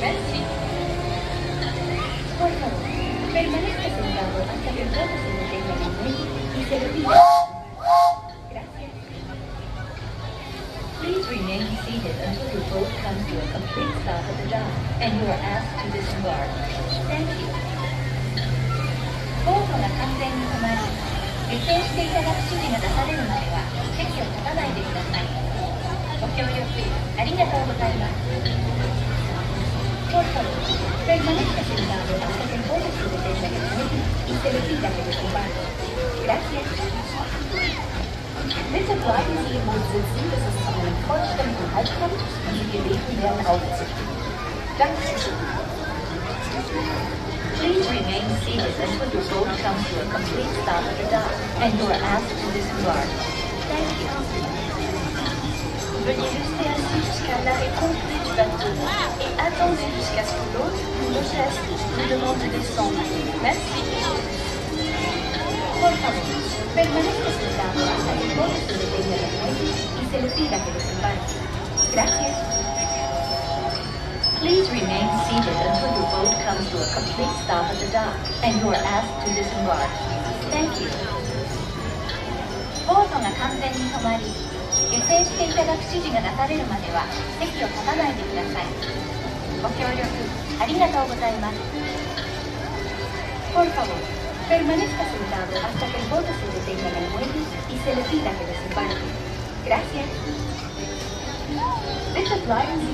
Merci. Por favor, permanezca sentado hasta que el bote se detenga en el muelle y se retire. Gracias. Please remain seated until your boat comes to a complete stop at the dock and you are asked to disembark. Thank you. ボートが完全に止まり、下船していただく指示が出されるまでは席を立たないでください。ご協力ありがとうございます。Por favor, permanezca sentado hasta que el bote se detenga en el muelle y se retira de desembarco. Gracias. Bitte bleiben Sie im Boot sitzen, bis es zu einem vollständigen Halt kommt und Sie gebeten werden aufzuziehen. Danke. Please remain seated until your boat comes to a complete stop at the dock and you are asked to disembark. Thank you. Veuillez rester assis jusqu'à l'arrêt complet du bateau et attendez jusqu'à ce que l'autre nous geste nous demande de descendre. Merci. Por favor, permanezca sentado hasta que el bote se detenga en el muelle y se le pida que desembarque. Gracias. Please remain seated until your boat comes to a complete stop at the dock and you are asked to disembark. Thank you. ボートが完全に止まり、下船していただく指示が出されるまでは席を立たないでください。ご協力ありがとうございます。Por favor, permanezca sentado hasta que el bote se detenga en el muelle y se le pida que desembarque. Gracias. Bitte bleiben Sie